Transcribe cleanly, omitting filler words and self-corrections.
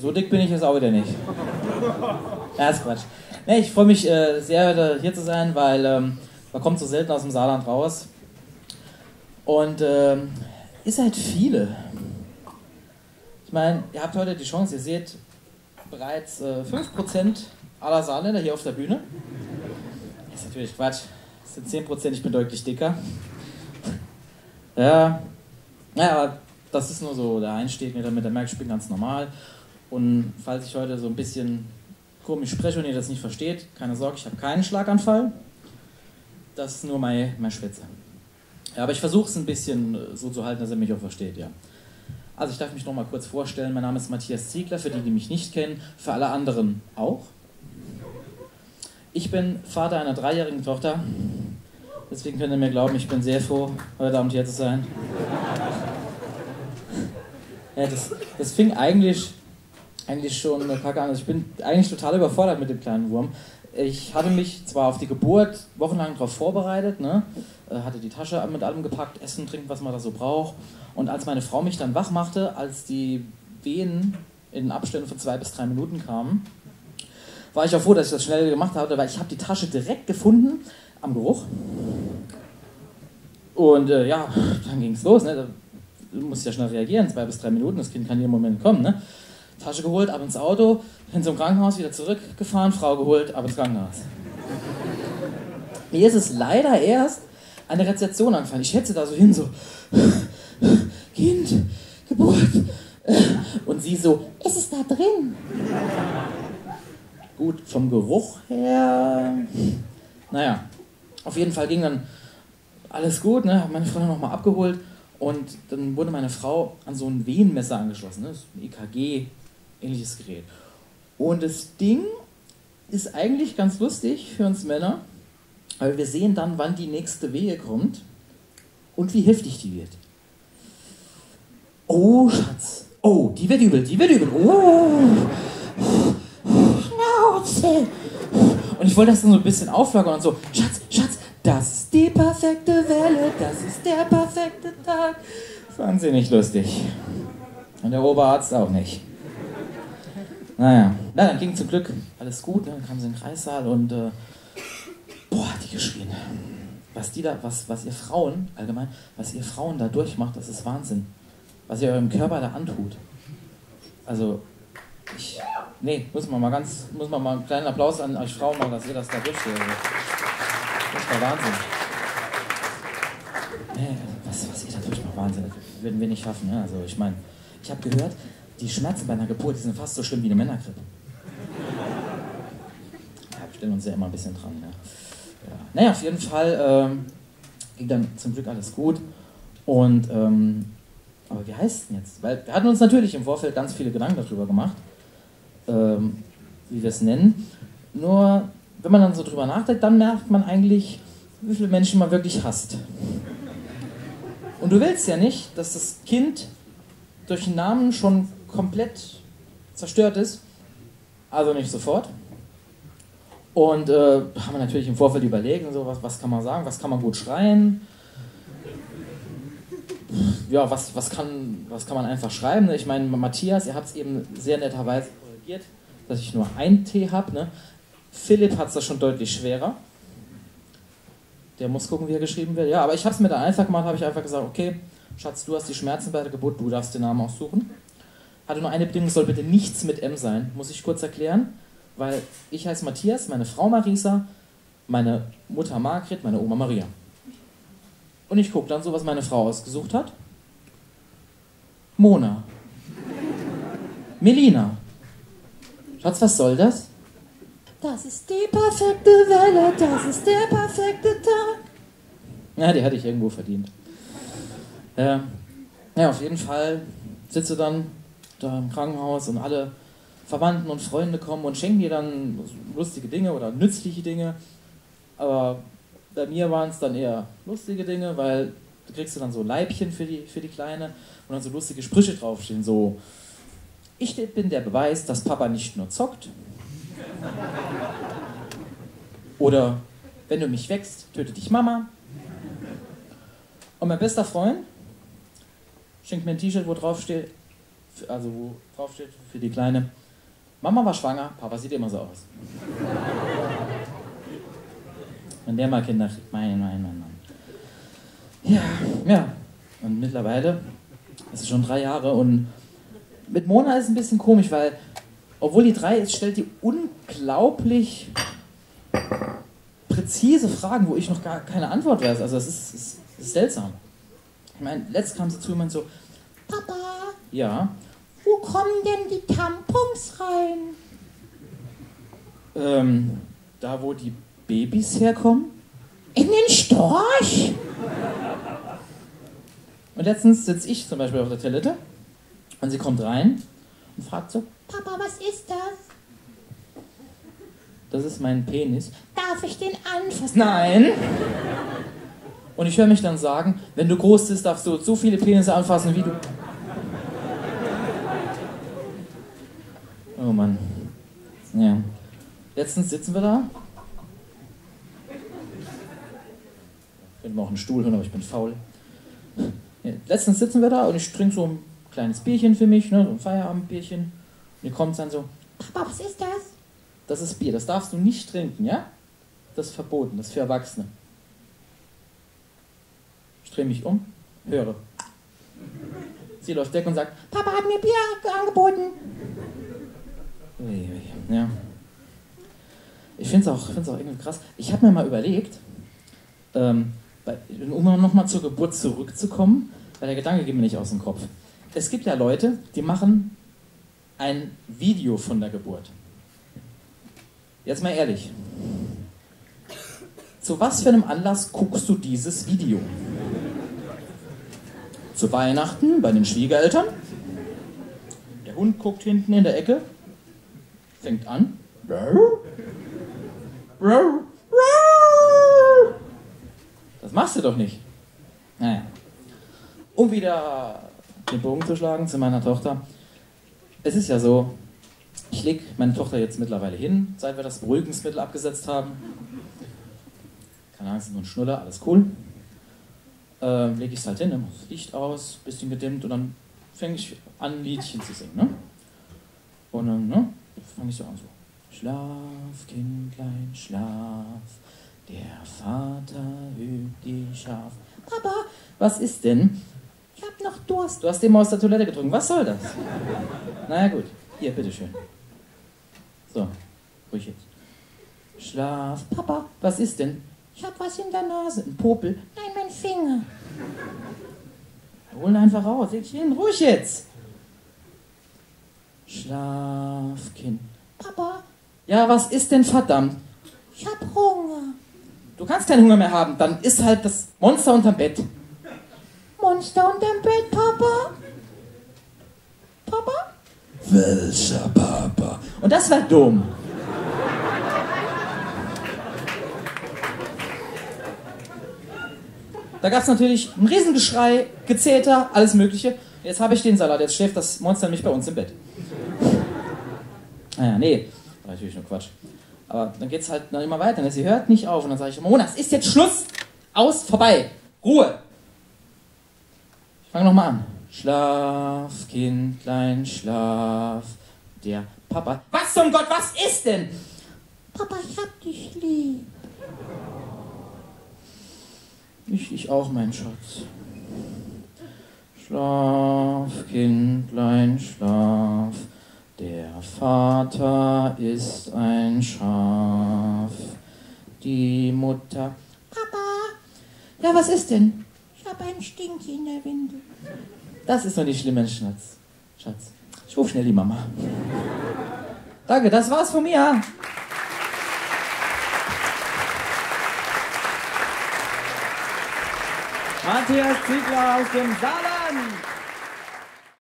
So dick bin ich jetzt auch wieder nicht. Ja, ist Quatsch. Nee, ich freue mich sehr, heute hier zu sein, weil man kommt so selten aus dem Saarland raus. Und ihr seid viele. Ich meine, ihr habt heute die Chance, ihr seht bereits 5% aller Saarländer hier auf der Bühne. Das ist natürlich Quatsch. Das sind 10%, ich bin deutlich dicker. Ja, aber das ist nur so der Einstieg, damit der merkt, ich bin ganz normal. Und falls ich heute so ein bisschen komisch spreche und ihr das nicht versteht, keine Sorge, ich habe keinen Schlaganfall. Das ist nur meine Schwätze. Ja, aber ich versuche es ein bisschen so zu halten, dass er mich auch versteht, ja. Also ich darf mich noch mal kurz vorstellen. Mein Name ist Matthias Ziegler, für die, die mich nicht kennen, für alle anderen auch. Ich bin Vater einer 3-jährigen Tochter. Deswegen könnt ihr mir glauben, ich bin sehr froh, heute Abend hier zu sein. Ja, das fing eigentlich schon eine Kacke an. Also ich bin eigentlich total überfordert mit dem kleinen Wurm. Ich hatte mich zwar auf die Geburt wochenlang darauf vorbereitet, ne? Hatte die Tasche mit allem gepackt, Essen, Trinken, was man da so braucht. Und als meine Frau mich dann wach machte, als die Wehen in Abständen von 2 bis 3 Minuten kamen, war ich auch froh, dass ich das schnell gemacht habe, weil ich habe die Tasche direkt gefunden am Geruch. Und ja, dann ging es los. Ne? Du musst ja schnell reagieren, 2 bis 3 Minuten, das Kind kann jeden Moment kommen. Ne? Tasche geholt, ab ins Auto, hin zum Krankenhaus, wieder zurückgefahren, Frau geholt, ab ins Krankenhaus. Mir ist es leider erst an der Rezeption angefallen. Ich schätze da so hin, so Kind, Geburt. Und sie so, ist es da drin? Gut, vom Geruch her, naja, auf jeden Fall ging dann alles gut, ne? Hab meine Frau nochmal abgeholt und dann wurde meine Frau an so ein Wehenmesser angeschlossen, ne? Das ist ein EKG, ähnliches Gerät. Und das Ding ist eigentlich ganz lustig für uns Männer, weil wir sehen dann, wann die nächste Wehe kommt und wie heftig die wird. Oh, Schatz. Oh, die wird übel, die wird übel. Oh, Schnauze. Und ich wollte das dann so ein bisschen auflockern und so, Schatz, Schatz, das ist die perfekte Welle, das ist der perfekte Tag. Fand sie nicht lustig. Und der Oberarzt auch nicht. Naja, na, dann ging zum Glück alles gut, ne? Dann kam sie in den Kreissaal und boah, hat die geschrien. Was ihr Frauen, allgemein, was ihr Frauen da durchmacht, das ist Wahnsinn. Was ihr eurem Körper da antut. Also, muss man mal einen kleinen Applaus an euch Frauen machen, dass ihr das da durchsteht. Das ist der Wahnsinn. Nee, was ihr da durchmacht, Wahnsinn. Das würden wir nicht schaffen, ne? Also, ich meine, ich habe gehört, die Schmerzen bei einer Geburt, die sind fast so schlimm wie eine Männergrippe. Ja, wir stellen uns ja immer ein bisschen dran, ja. Ja. Naja, auf jeden Fall ging dann zum Glück alles gut. Und, aber wie heißt es denn jetzt? Weil wir hatten uns natürlich im Vorfeld ganz viele Gedanken darüber gemacht, wie wir es nennen. Nur, wenn man dann so drüber nachdenkt, dann merkt man eigentlich, wie viele Menschen man wirklich hasst. Und du willst ja nicht, dass das Kind durch den Namen schon komplett zerstört ist. Also nicht sofort. Und haben wir natürlich im Vorfeld überlegt, und so, was kann man sagen, was kann man gut schreien. Ja, was kann man einfach schreiben? Ne? Ich meine, Matthias, ihr habt es eben sehr netterweise korrigiert, dass ich nur ein T habe. Ne? Philipp hat es da schon deutlich schwerer. Der muss gucken, wie er geschrieben wird. Ja, aber ich habe es mir da einfach gemacht, habe ich einfach gesagt, okay, Schatz, du hast die Schmerzen bei der Geburt, du darfst den Namen aussuchen. Hatte nur eine Bedingung, es soll bitte nichts mit M sein. Muss ich kurz erklären, weil ich heiße Matthias, meine Frau Marisa, meine Mutter Margret, meine Oma Maria. Und ich gucke dann so, was meine Frau ausgesucht hat. Mona. Melina. Schatz, was soll das? Das ist die perfekte Welle, das ist der perfekte Tag. Ja, die hatte ich irgendwo verdient. Ja, auf jeden Fall sitze dann da im Krankenhaus und alle Verwandten und Freunde kommen und schenken dir dann lustige Dinge oder nützliche Dinge. Aber bei mir waren es dann eher lustige Dinge, weil du kriegst dann so Leibchen für die Kleine und dann so lustige Sprüche draufstehen, so: Ich bin der Beweis, dass Papa nicht nur zockt. Oder: Wenn du mich wächst, tötet dich Mama. Und mein bester Freund schenkt mir ein T-Shirt, wo drauf steht: also wo drauf steht für die Kleine, Mama war schwanger, Papa sieht immer so aus. Wenn der mal Kinder kriegt, mein. Ja. Und mittlerweile, das ist schon 3 Jahre und mit Mona ist es ein bisschen komisch, weil, obwohl die 3 ist, stellt die unglaublich präzise Fragen, wo ich noch gar keine Antwort weiß. Also das ist seltsam. Ich meine, letzt kam sie zu mir und so, Papa, ja, wo kommen denn die Tampons rein? Da wo die Babys herkommen? In den Storch? Und letztens sitze ich zum Beispiel auf der Toilette und sie kommt rein und fragt so, Papa, was ist das? Das ist mein Penis. Darf ich den anfassen? Nein! Und ich höre mich dann sagen, wenn du groß bist, darfst du so viele Penisse anfassen, wie du... Oh Mann. Ja. Letztens sitzen wir da. Ich könnte mir auch einen Stuhl holen, aber ich bin faul. Ja, letztens sitzen wir da und ich trinke so ein kleines Bierchen für mich, ne, so ein Feierabendbierchen. Und hier kommt dann so, Papa, was ist das? Das ist Bier, das darfst du nicht trinken, ja? Das ist verboten, das ist für Erwachsene. Ich drehe mich um, höre. Sie läuft weg und sagt, Papa hat mir Bier angeboten. Ja. Ich finde es auch irgendwie krass. Ich habe mir mal überlegt, um nochmal zur Geburt zurückzukommen, weil der Gedanke geht mir nicht aus dem Kopf. Es gibt ja Leute, die machen ein Video von der Geburt. Jetzt mal ehrlich. Zu was für einem Anlass guckst du dieses Video? Zu Weihnachten bei den Schwiegereltern? Der Hund guckt hinten in der Ecke, fängt an. Das machst du doch nicht. Naja. Um wieder den Bogen zu schlagen zu meiner Tochter. Es ist ja so, ich lege meine Tochter jetzt mittlerweile hin, seit wir das Beruhigungsmittel abgesetzt haben. Keine Angst, nur ein Schnuller, alles cool. Lege ich es halt hin, dann mache das Licht aus, bisschen gedimmt und dann fange ich an, ein Liedchen zu singen. Ne? Und dann fange ich so an, so. Schlaf, Kindlein, schlaf, der Vater hüt die Schaf. Papa, was ist denn? Ich hab noch Durst. Du hast den mal aus der Toilette getrunken. Was soll das? Naja gut, hier, bitteschön. So, ruhig jetzt. Schlaf. Papa, was ist denn? Ich hab was in der Nase. Ein Popel. Nein, mein Finger. Hol ihn einfach raus. Leg dich hin. Ruhig jetzt. Schlaf, Kind. Papa. Ja, was ist denn verdammt? Ich hab Hunger. Du kannst keinen Hunger mehr haben. Dann ist halt das Monster unterm Bett. Monster unterm Bett, Papa? Papa? Welcher Papa? Und das war dumm. Da gab es natürlich ein Riesengeschrei, Gezeter, alles mögliche. Jetzt habe ich den Salat, jetzt schläft das Monster nämlich bei uns im Bett. Naja, nee, war natürlich nur Quatsch. Aber dann geht es halt noch immer weiter, ne? Sie hört nicht auf und dann sage ich, Mona, es ist jetzt Schluss, aus, vorbei, Ruhe. Ich fange nochmal an. Schlaf, Kindlein, schlaf, der Papa. Was zum Gott, was ist denn? Papa, ich hab dich lieb. Ich auch, mein Schatz. Schlaf, Kindlein, schlaf. Der Vater ist ein Schaf. Die Mutter. Papa! Ja, was ist denn? Ich habe einen Stinky in der Windel. Das ist doch nicht schlimm, mein Schatz. Ich ruf schnell die Mama. Danke, das war's von mir. Matthias Ziegler aus dem Saarland.